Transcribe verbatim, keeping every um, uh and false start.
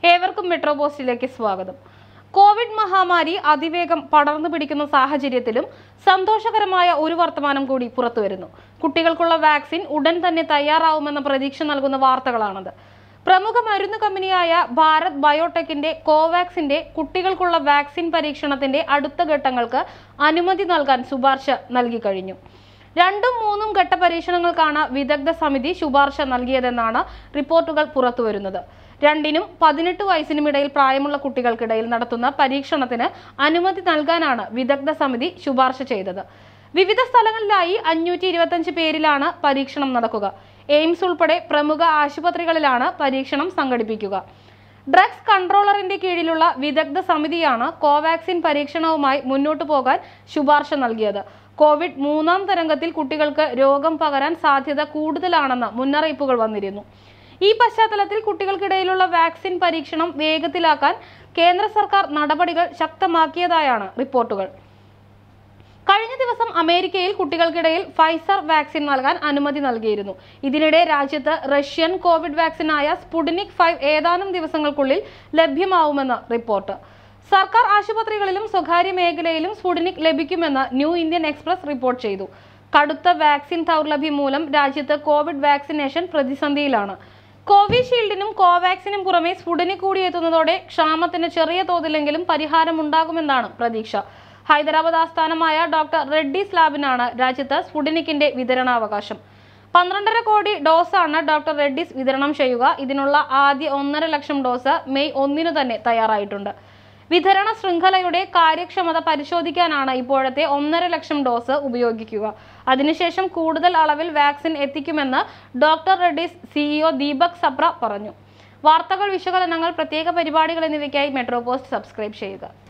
ഏവർക്കും മെട്രോ പോസ്റ്റിലേക്ക് സ്വാഗതം. കോവിഡ് മഹാമാരി അതിവേഗം പടർന്നു പിടിക്കുന്ന സാഹചര്യത്തിലും സന്തോഷകരമായ ഒരു വർത്തമാനം കൂടി പുറത്തുവരുന്നു. കുട്ടികൾക്കുള്ള വാക്സിൻ ഉടൻ തന്നെ തയ്യാറാവുമെന്ന പ്രതീക്ഷ നൽകുന്ന വാർത്തകളാണത്. പ്രമുഖ മരുന്ന് കമ്പനിയായ ഭാരത് ബയോടെക്കിന്റെ കോവാക്സിന്റെ കുട്ടികൾക്കുള്ള വാക്സിൻ പരീക്ഷണത്തിന്റെ അടുത്ത ഘട്ടങ്ങൾക്ക് അനുമതി നൽകാൻ ശുപാർശ നൽകി കഴിഞ്ഞു. രണ്ടും മൂന്നും ഘട്ട പരീക്ഷണങ്ങൾക്കാണ് വിദഗ്ധ സമിതി ശുപാർശ നൽകിയതെന്നാണ് റിപ്പോർട്ടുകൾ പുറത്തുവരുന്നത്. രണ്ടിനും പതിനെട്ട് വയസ്സിനുമിടയിൽ പ്രായമുള്ള കുട്ടികൾക്കിടയിൽ നടത്തുന്ന പരീക്ഷണത്തിന് അനുമതി നൽകാനാണ് വിദഗ്ധ സമിതി ശുപാർശ ചെയ്തത്. വിവിധ സ്ഥലങ്ങളിലായി അഞ്ഞൂറ്റി ഇരുപത്തഞ്ച് പേരിലാണ് പരീക്ഷണം നടക്കുക. എയിംസ് ഉൾപ്പെടെ പ്രമുഖ ആശുപത്രികളിലാണ് പരീക്ഷണം സംഘടിപ്പിക്കുക. ഡ്രഗ്സ് കൺട്രോളറിന്റെ കീഴിലുള്ള വിദഗ്ധ സമിതിയാണ് കോവാക്സിൻ പരീക്ഷണവുമായി മുന്നോട്ടു പോകാൻ ശുപാർശ നൽകിയത്. കോവിഡ് മൂന്നാം തരംഗത്തിൽ കുട്ടികൾക്ക് രോഗം പകരാൻ സാധ്യത കൂടുതലാണെന്ന് മുന്നറിയിപ്പുകൾ വന്നിരുന്നു. ഈ പശ്ചാത്തലത്തിൽ കുട്ടികൾക്കിടയിലുള്ള വാക്സിൻ പരീക്ഷണം വേഗത്തിലാക്കാൻ കേന്ദ്ര സർക്കാർ നടപടികൾ ശക്തമാക്കിയതായാണ് റിപ്പോർട്ടുകൾ. കഴിഞ്ഞ ദിവസം അമേരിക്കയിൽ കുട്ടികൾക്കിടയിൽ ഫൈസർ വാക്സിൻ നൽകാൻ അനുമതി നൽകിയിരുന്നു. ഇതിനിടെ രാജ്യത്ത് റഷ്യൻ കോവിഡ് വാക്സിനായ സ്പുട്നിക് ഫൈവ് ഏതാനും ദിവസങ്ങൾക്കുള്ളിൽ ലഭ്യമാവുമെന്ന് റിപ്പോർട്ട്. സർക്കാർ ആശുപത്രികളിലും സ്വകാര്യ മേഖലയിലും സ്പുട്നിക് ലഭിക്കുമെന്ന് ന്യൂ ഇന്ത്യൻ എക്സ്പ്രസ് റിപ്പോർട്ട് ചെയ്തു. കടുത്ത വാക്സിൻ ദൗർലഭ്യം മൂലം രാജ്യത്ത് കോവിഡ് വാക്സിനേഷൻ പ്രതിസന്ധിയിലാണ്. കോവിഷീൽഡിനും കോവാക്സിനും പുറമെ സ്പുട്നിക് കൂടി എത്തുന്നതോടെ ക്ഷാമത്തിന് ചെറിയ തോതിലെങ്കിലും പരിഹാരമുണ്ടാകുമെന്നാണ് പ്രതീക്ഷ. ഹൈദരാബാദ് ആസ്ഥാനമായ ഡോക്ടർ റെഡ്ഡീസ് ലാബിനാണ് രാജ്യത്ത് സ്പുട്നിക്കിന്റെ വിതരണാവകാശം. പന്ത്രണ്ടര കോടി ഡോസാണ് ഡോക്ടർ റെഡ്ഡീസ് വിതരണം ചെയ്യുക. ഇതിനുള്ള ആദ്യ ഒന്നര ലക്ഷം ഡോസ് മെയ് ഒന്നിനു തന്നെ തയ്യാറായിട്ടുണ്ട്. വിതരണ ശൃംഖലയുടെ കാര്യക്ഷമത പരിശോധിക്കാനാണ് ഇപ്പോഴത്തെ ഒന്നര ലക്ഷം ഡോസ് ഉപയോഗിക്കുക. അതിനുശേഷം കൂടുതൽ അളവിൽ വാക്സിൻ എത്തിക്കുമെന്ന് ഡോക്ടർ റെഡ്ഡീസ് സിഇഒ ദീപക് സപ്ര പറഞ്ഞു. വാർത്തകൾ, വിശകലനങ്ങൾ, പ്രത്യേക പരിപാടികൾ എന്നിവയ്ക്കായി മെട്രോ പോസ്റ്റ് സബ്സ്ക്രൈബ് ചെയ്യുക.